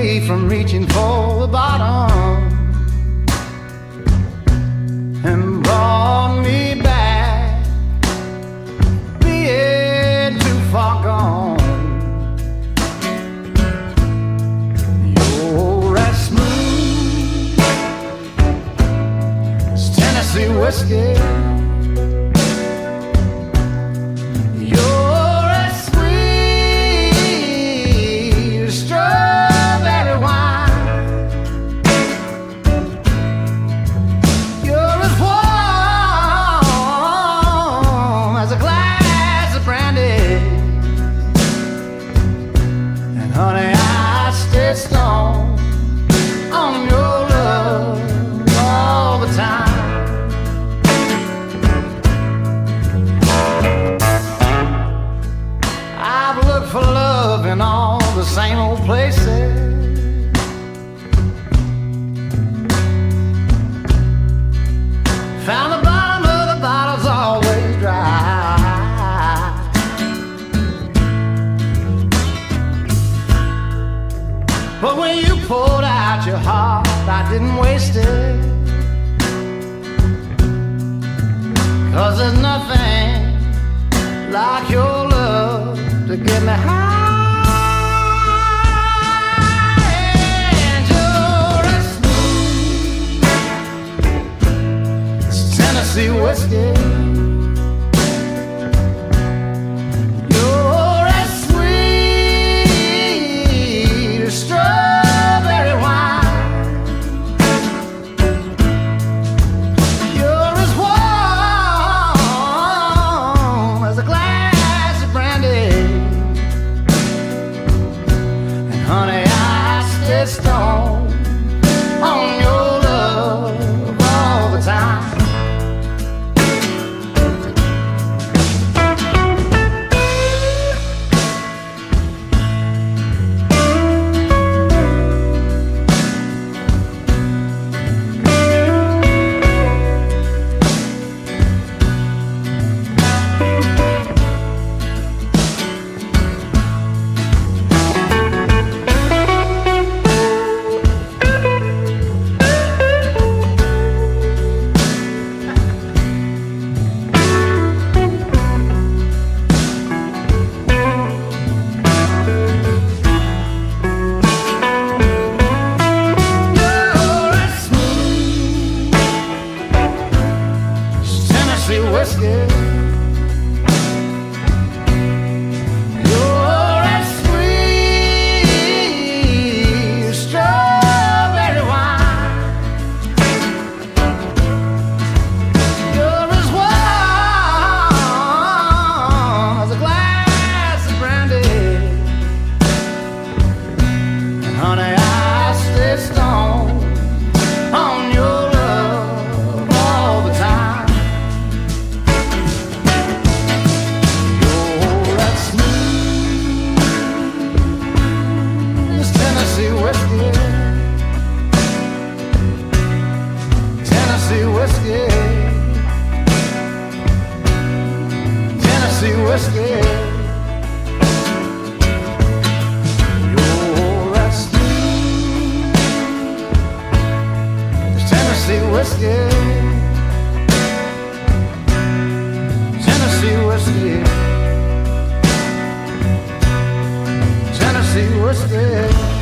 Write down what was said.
me from reaching for the bottom and brought me back, being too far gone. You're as smooth as Tennessee whiskey. Honey, I stay strong on your love all the time. I've looked for love in all the same old places, found the bottom of the bottle's always dry. But when you poured out your heart, I didn't waste it, 'cause there's nothing like your love to get me high. And you're as smooth as Tennessee whiskey. Honey, I stay strong on your love all the time. Whiskey. You're as sweet as strawberry wine. You're as warm as a glass of brandy. And honey, I stay strong on your love all the time. Tennessee whiskey, Tennessee whiskey, Tennessee whiskey. You're as smooth as Tennessee whiskey, Tennessee whiskey, Tennessee whiskey.